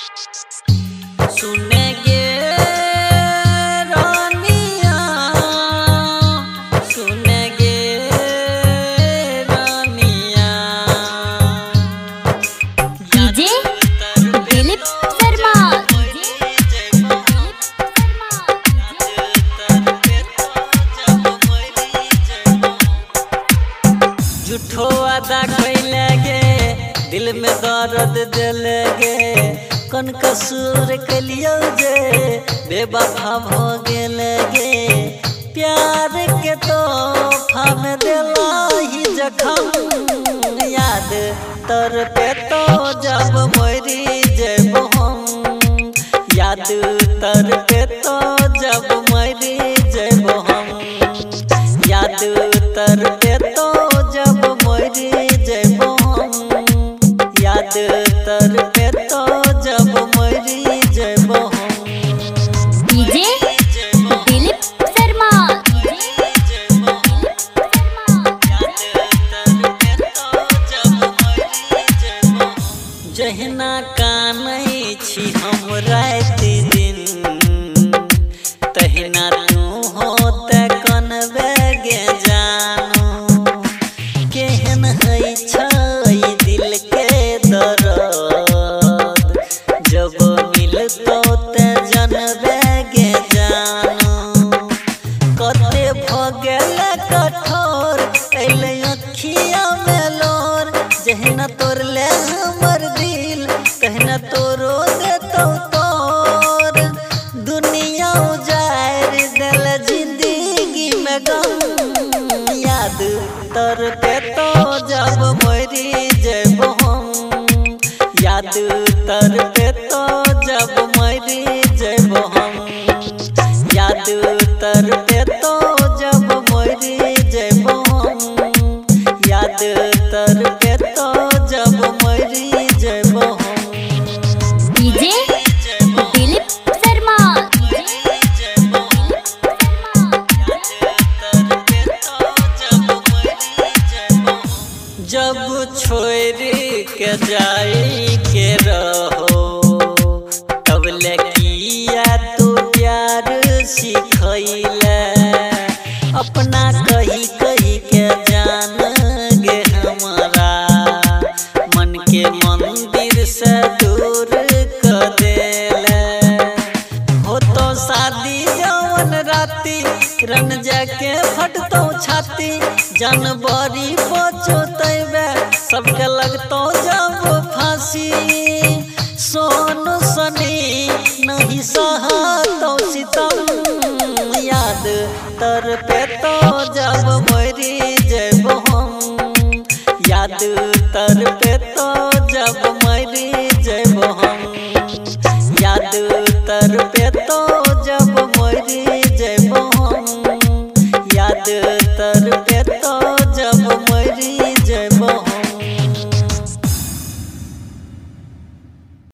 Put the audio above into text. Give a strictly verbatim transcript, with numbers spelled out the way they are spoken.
सुने गे रानिया, सुने गे रानिया। डीजे दिलीप शर्मा। झूठो वादा कैले गे, दिल में दर्द दिल गे। कौन कसूर कलियो जे बेवफा भ गेल गे। प्यार के तोहफा में दिला ही जखम, याद तर पे तो जब मरी जेबो हम। याद तर पे तो जब मरी जेबो हम। याद तर पे तो जब मरी जेबो हम। याद तर पे तो जब मरी जेबो हम। डीजे दिलीप शर्मा। जहिना कानै छी हम रात दिन, तहिना तू होते कनबे गे जानू। केहन है छै दिल के दर्द, जब मिलतो ते जनबे गे जानू। कते भ गेल कठोर अइले अखिया में लोर। जहिना तोड़ले हमर दिल, तहिना तोरो देतौ तोर। दुनिया उजाड़ देल जिंदगी में गम, याद तर पे तो जब मरी जेबो हम। याद तर पे तो जब मरी जेबो हम। याद तर पे तो जब मरी जेबो हम। याद तर पे तो जब मरी जेबो हम। डीजे दिलीप शर्मा। जब छोड़ के जाई के रहो, तब लगिया तू प्यार सिखैले। अपना कही कही के जान गे हमारा, मन के मंदिर से दूर कर देले। हो तो शादी जवन राती, रन जाके फटतो छाती। जनवरी बचो तैबे सबके लगतो जब फांसी। सोनू सनी नहीं सहतो सितम, याद तर पे तो जब मरी जेबो हम। याद तर पे